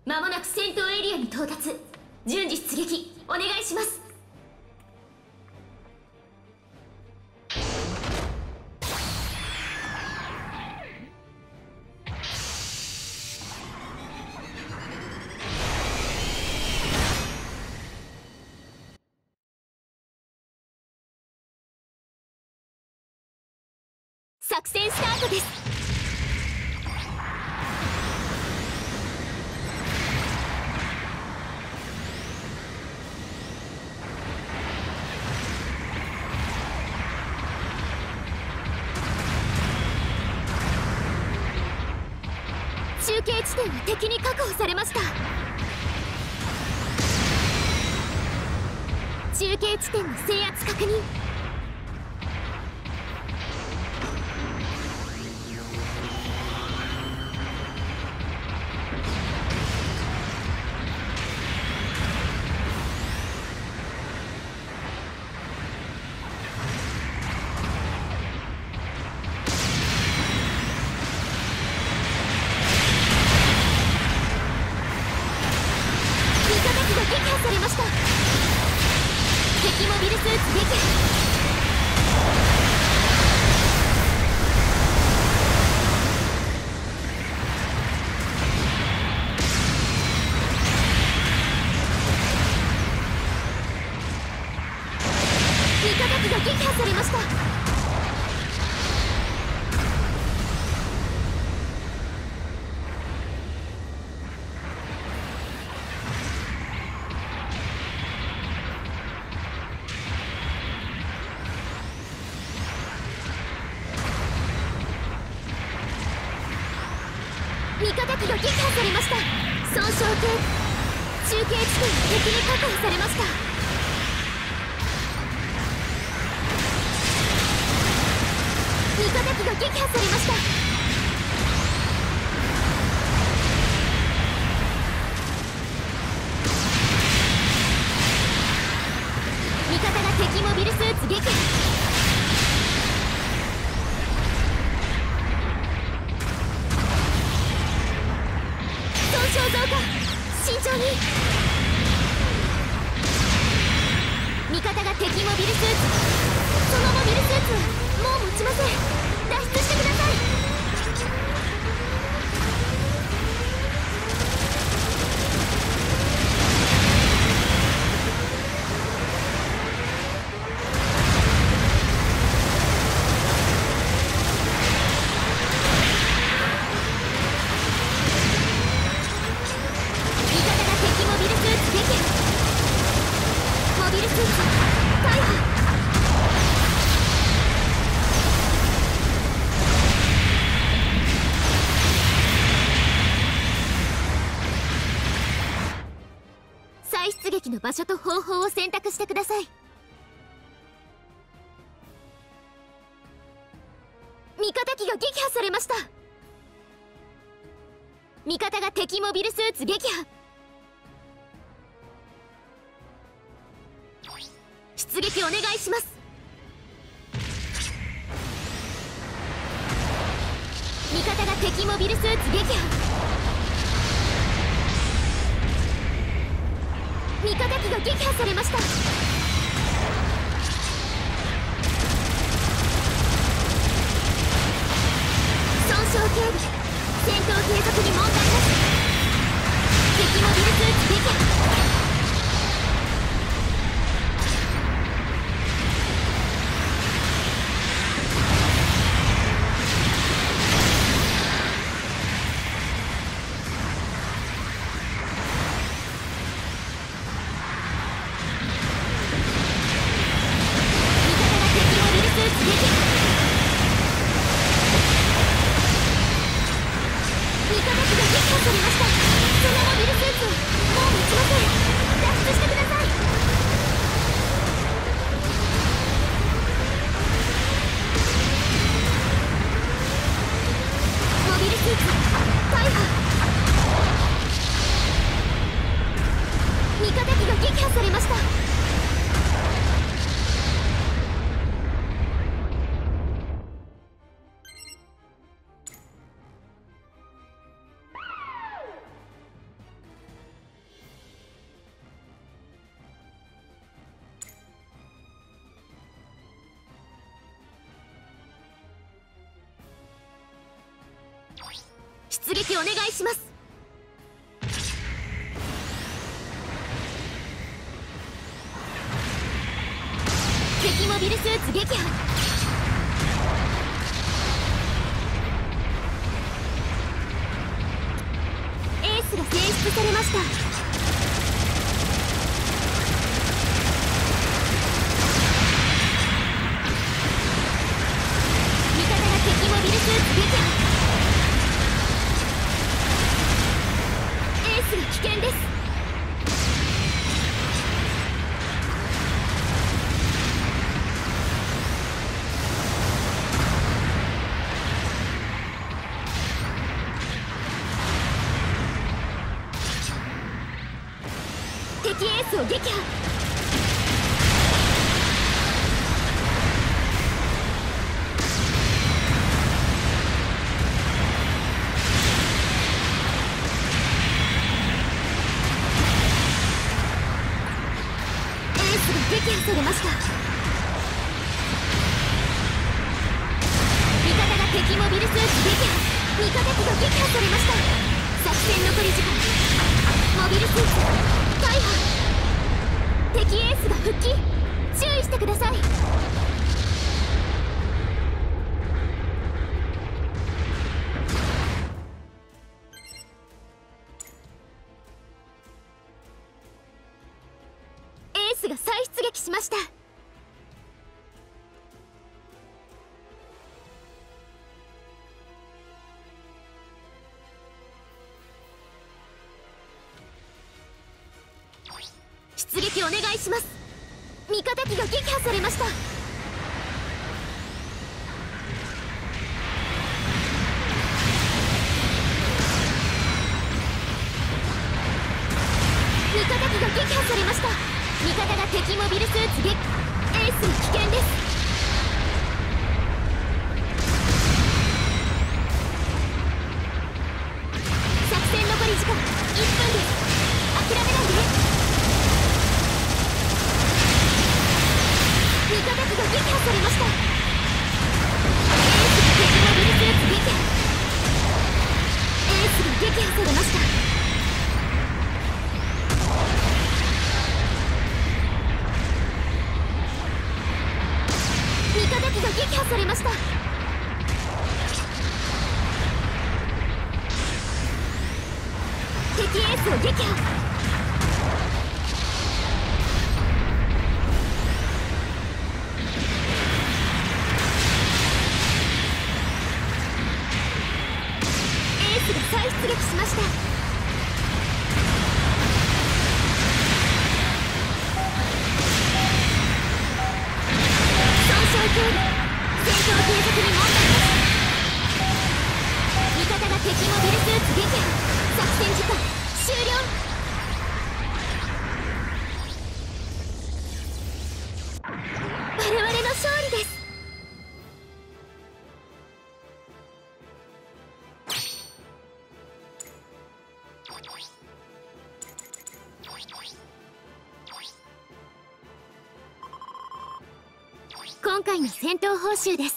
間もなく戦闘エリアに到達。順次出撃お願いします。作戦スタートです。中継地点は敵に確保されました。中継地点の制圧確認。されました。敵モビルスーツ撃破。味方機が撃破されました。味方機が撃破されました。損傷系。中継地点が敵に確保されました。味方機が撃破されました。味方が敵モビルスーツ撃破。増加。慎重に。味方が敵モビルスーツ。そのモビルスーツはもう持ちません。脱出してください。モビルスーツ大破。再出撃の場所と方法を選択してください。味方機が撃破されました。味方が敵モビルスーツ撃破。出撃お願いします。味方が敵モビルスーツ撃破。味方機が撃破されました。損傷警備。戦闘継続に問題なし。敵モビルスーツ撃破。味方機が撃破されました。 出撃お願いします。敵モビルスーツ撃破。エースが選出されました。味方が敵モビルスーツ撃破。エースが危険です。敵エースを撃破。撃破されました。味方が敵モビルスーツ撃破。味方機が撃破されました。作戦残り時間。モビルスーツ大破。敵エースが復帰。注意してください。エースが再出撃しました。出撃お願いします。味方機が撃破されました。味方機が撃破されました。味方が敵モビルスーツ撃。エースに危険です。作戦残り時間1分です。諦めないで。味方機が撃破されました。エースが敵モビルスーツ撃破。エースが撃破されました。味方機が撃破されました。敵エースを撃破。エースが再出撃しました。損傷経路。戦闘継続に問題です。味方が敵モビルスーツ撃破。作戦時間終了。我々の勝利です。今回の戦闘報酬です。